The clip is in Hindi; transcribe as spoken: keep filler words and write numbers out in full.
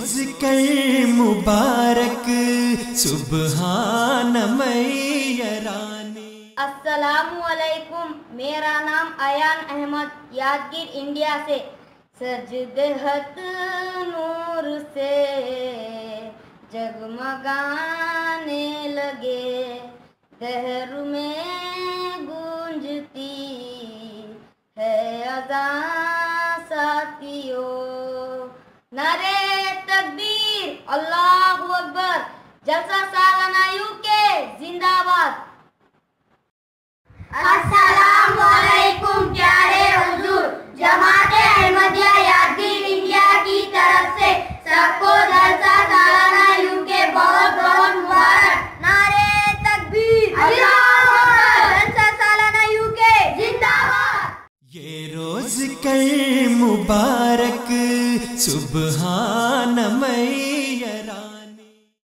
रोज कर मुबारक सुबहान मैयरानी। अस्सलामु अलैकुम, मेरा नाम अयान अहमद यादगिर इंडिया से। सजदहत नूर से जगमगाने लगे, दहर में गूंजती है अज़ान साथियों। नारे तकबीर, अल्लाहु अकबर, जलसा सालाना यूके जिंदाबाद। अस्सलामु अलैकुम प्यारे हुजूर, जमाते अहमदिया यादगिर इंडिया की तरफ से सबको जलसा सालाना यूके बहुत बहुत मुबारक। नारे तकबीर, अल्लाहु अकबर, जलसा सालाना यूके जिंदाबाद। ये रोज कर मुबारक सुबहान मै